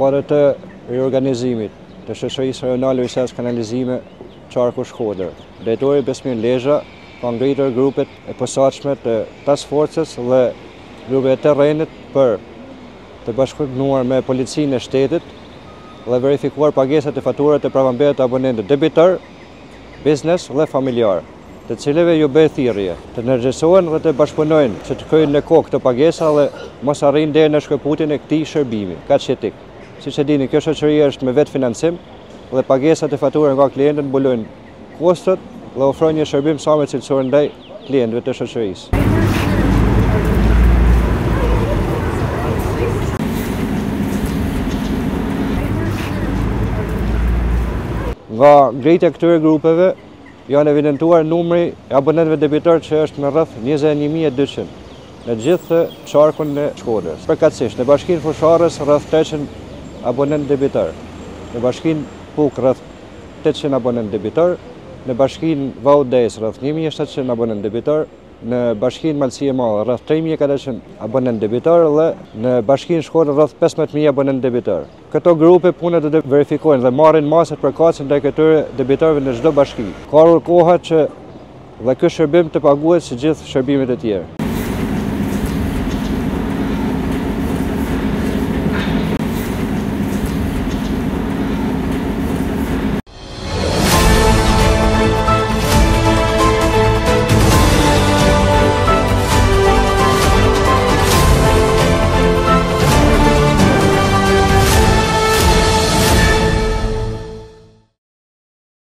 Përpara të riorganizimit të Shoqërisë Rajonale Ujësjellës Kanalizime Qarku Shkodër, drejtori Besmir Lezha ka ngritur grupet e posaçme të Task Forcës dhe grupet e terrenit për të bashkëpunuar me policinë e shtetit dhe verifikuar pagesat e faturat e prapambetura të abonentëve debitorë, biznes dhe familjarë, të cilëve ju bëhet thirrje të ndërgjegjësohen dhe të bashkëpunojnë që të kryejnë në kohë këto pagesa dhe mos arrijnë deri në shkëputjen e këtij shërbimi. Kaq etik. Siç e dini, kjo shoqëri është me vetë financim dhe pagesat e faturave nga klientët mbulojnë kostot dhe ofrojnë një shërbim sa më cilësor ndaj klientëve të shoqërisë. Nga ngritja e këtyre grupeve janë evidentuar numri e abonentëve debitorë që është në rreth 21.200 në gjithë qarkun e Shkodrës. Përkatësisht, në bashkinë Fusharës rreth 300 abonentë debitorë, në bashkinë Puk rreth 800 abonentë debitorë, në bashkinë Vaudès rreth 1700 abonentë debitorë, në bashkinë Malësi e Madhe rreth 3400 abonentë debitorë dhe në bashkinë Shkodër rreth 15000 abonentë debitorë. Këto grupe punët do të verifikojnë dhe marrin masat përkatëse ndaj këtyre debitorëve në çdo bashki. Ka ardhur koha që dhe ky shërbim të paguhet si gjithë shërbimet e tjera.